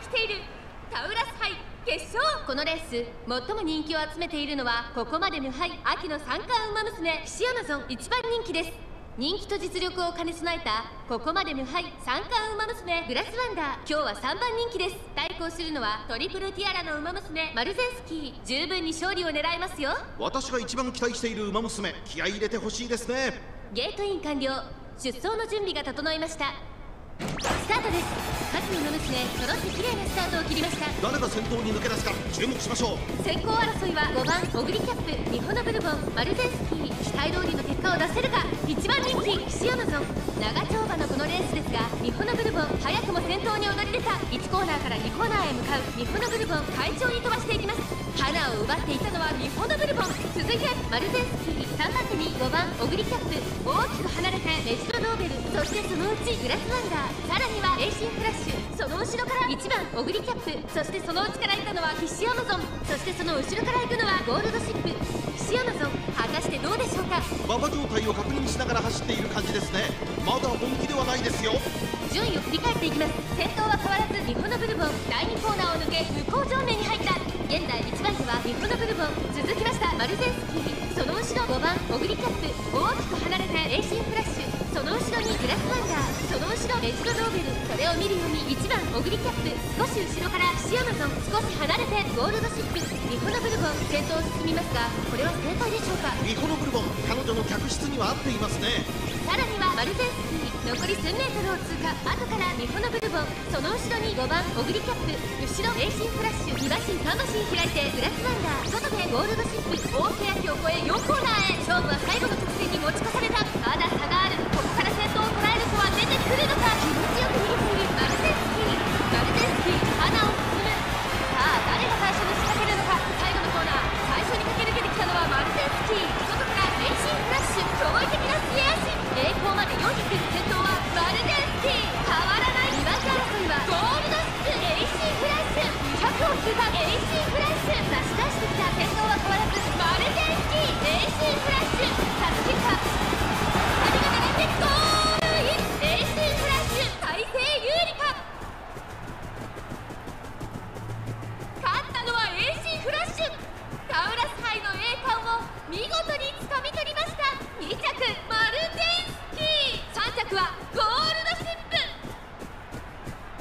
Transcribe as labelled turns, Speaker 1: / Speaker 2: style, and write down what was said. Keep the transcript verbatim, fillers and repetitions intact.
Speaker 1: きているタウラス杯決勝。このレース最も人気を集めているのはここまで無敗秋の三冠馬娘騎士アマゾン一番人気です。人気と実力を兼ね備えたここまで無敗三冠馬娘グラスワンダー、今日はさんばん人気です。対抗するのはトリプルティアラの馬娘マルゼンスキー、十分に勝利を狙えますよ。
Speaker 2: 私が一番期待している馬娘、気合い入れてほしいですね。
Speaker 1: ゲートイン完了、出走の準備が整いました。スタートです。勝の馬娘揃って綺麗なスタートを切りました。
Speaker 2: 誰が先頭に抜け出すか注目しましょう。
Speaker 1: 先行争いはごばんオグリキャップ、ミホノブルボン、マルゼンスキー、期待通りの結果を出せるか。いちばん人気騎士アマゾン、長丁場のこのレースですがミホノブルボン早くも先頭に躍り出た。いちコーナーからにコーナーへ向かうミホノブルボン、快調に飛ばしていきます。花を奪っていたのはミホノブルボン、続いてマルゼンスキー、さんばん手にごばんオグリキャップ、大きく離れてメジロドーベル、そしてそのうちグラスワンダー、さらにはエイシンフラッシュ、その後ろからいちばんオグリキャップ、そしてその内から行ったのは騎士アマゾン、そしてその後ろから行くのはゴールドシップ。騎士アマゾン果たしてどうでしょうか。
Speaker 2: 馬場状態を確認しながら走っている感じですね。まだ本気ではないですよ。
Speaker 1: 順位を振り返っていきます。先頭は変わらずミホノブルボン、だいにコーナーを抜け向こう上面に入った。現在いちばん手はミホノブルボン、続きましたマルゼンスキー、その後ろごばんオグリキャップ、大きく離れてエイシンフラッシュ、その後ろにグラスワンダー、その後ろメジロドーベル、それを見るようにいちばんオグリキャップ、少し後ろから騎士アマゾン、少し離れてゴールドシップ、ミホノブルボン先頭を進みますがこれは正解でしょうか。
Speaker 2: ミホノブルボン、彼女の客室には合っていますね。
Speaker 1: さらにはマルゼンスキー、残り数メートルを通過、後からミホノブルボン、その後ろにごばんオグリキャップ、後ろエイシンフラッシュ、に馬身さん馬身開いてグラスワンダー、外でゴールドシップ、大欅を越えよんコーナ